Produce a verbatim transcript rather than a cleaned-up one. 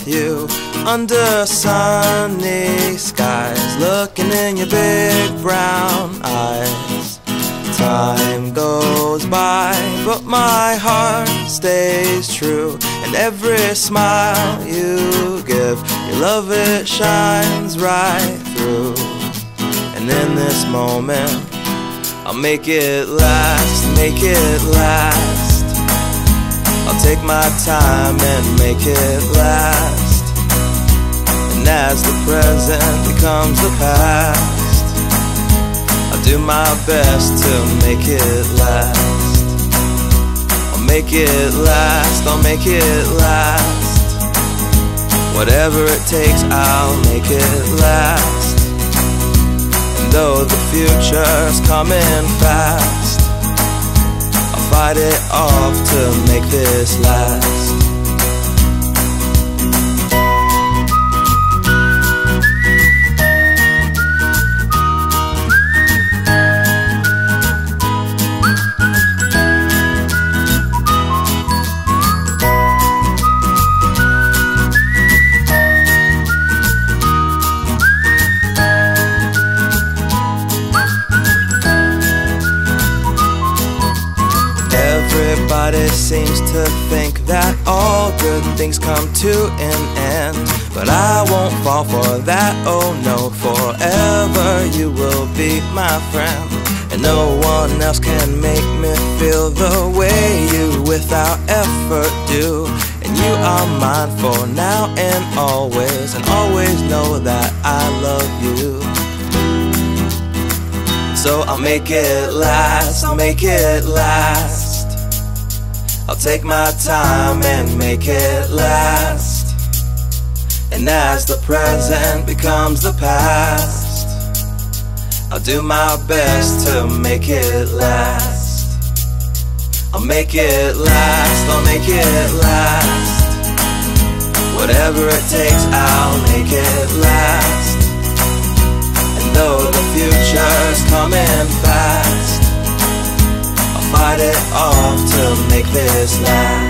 you under sunny skies, looking in your big brown eyes. Time goes by, but my heart stays true, and every smile you give, your love, it shines right through. And in this moment, I'll make it last, make it last. I'll take my time and make it last. And as the present becomes the past, I'll do my best to make it last. I'll make it last, I'll make it last. Whatever it takes, I'll make it last. And though the future's coming fast, I'll fight it off to make this last. Everybody seems to think that all good things come to an end, but I won't fall for that, oh no. Forever you will be my friend, and no one else can make me feel the way you without effort do. And you are mine for now and always, and always know that I love you. So I'll make it last, I'll make it last. I'll take my time and make it last. And as the present becomes the past, I'll do my best to make it last. I'll make it last, I'll make it last. Whatever it takes, I'll make it last. And though the future's coming fast, fight it off to make this last.